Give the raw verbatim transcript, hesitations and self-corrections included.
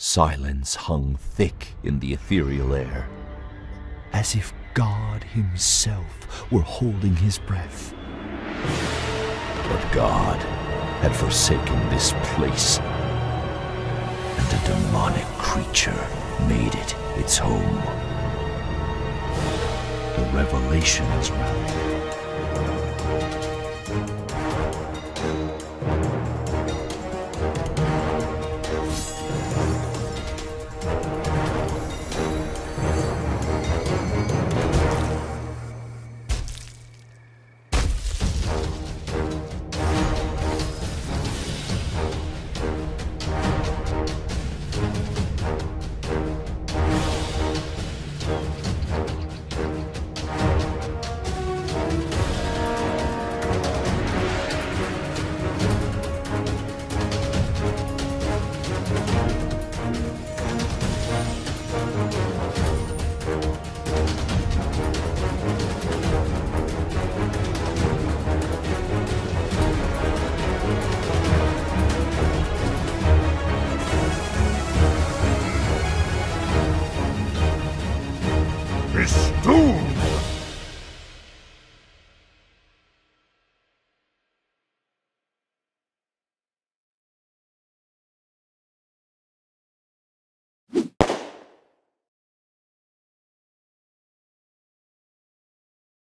Silence hung thick in the ethereal air, as if God himself were holding his breath. But God had forsaken this place, and a demonic creature made it its home. The revelations ran. Bistun!